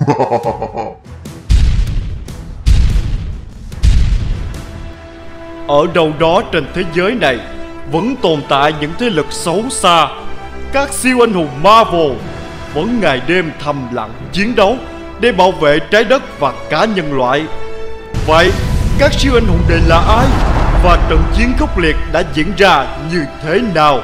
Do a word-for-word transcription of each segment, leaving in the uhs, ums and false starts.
Ở đâu đó trên thế giới này vẫn tồn tại những thế lực xấu xa. Các siêu anh hùng Marvel vẫn ngày đêm thầm lặng chiến đấu để bảo vệ trái đất và cả nhân loại. Vậy các siêu anh hùng này là ai? Và trận chiến khốc liệt đã diễn ra như thế nào?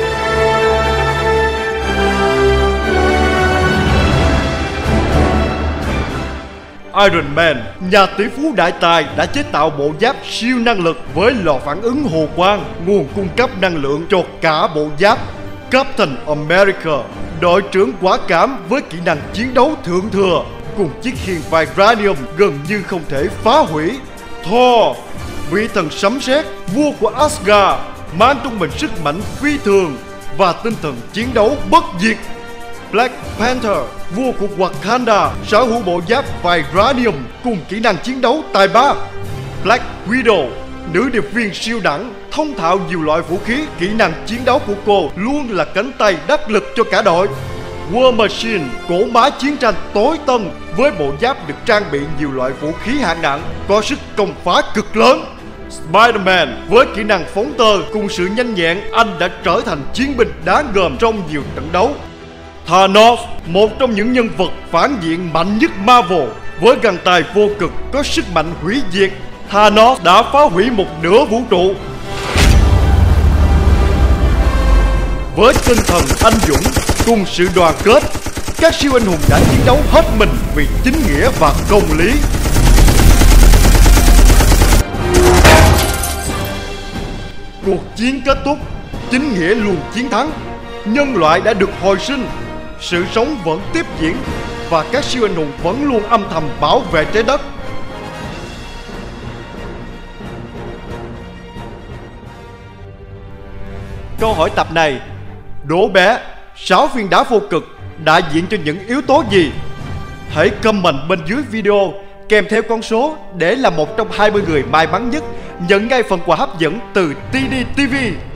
Iron Man, nhà tỷ phú đại tài, đã chế tạo bộ giáp siêu năng lực với lò phản ứng hồ quang, nguồn cung cấp năng lượng cho cả bộ giáp. Captain America, đội trưởng quả cảm với kỹ năng chiến đấu thượng thừa, cùng chiếc khiên vibranium gần như không thể phá hủy. Thor, vị thần sấm sét, vua của Asgard, mang trong mình sức mạnh phi thường và tinh thần chiến đấu bất diệt. Black Panther, vua của Wakanda, sở hữu bộ giáp vibranium cùng kỹ năng chiến đấu tài ba. Black Widow, nữ điệp viên siêu đẳng, thông thạo nhiều loại vũ khí, kỹ năng chiến đấu của cô luôn là cánh tay đắc lực cho cả đội. War Machine, cỗ máy chiến tranh tối tân với bộ giáp được trang bị nhiều loại vũ khí hạng nặng, có sức công phá cực lớn. Spider-Man, với kỹ năng phóng tơ cùng sự nhanh nhẹn, anh đã trở thành chiến binh đáng gờm trong nhiều trận đấu. Thanos, một trong những nhân vật phản diện mạnh nhất Marvel, với găng tay vô cực có sức mạnh hủy diệt, Thanos đã phá hủy một nửa vũ trụ. Với tinh thần anh dũng cùng sự đoàn kết, các siêu anh hùng đã chiến đấu hết mình vì chính nghĩa và công lý. Cuộc chiến kết thúc, chính nghĩa luôn chiến thắng, nhân loại đã được hồi sinh, sự sống vẫn tiếp diễn và các siêu anh hùng vẫn luôn âm thầm bảo vệ trái đất. Câu hỏi tập này: đố bé, sáu viên đá vô cực đại diện cho những yếu tố gì? Hãy comment bên dưới video kèm theo con số để là một trong hai mươi người may mắn nhất nhận ngay phần quà hấp dẫn từ tê đê ti vi.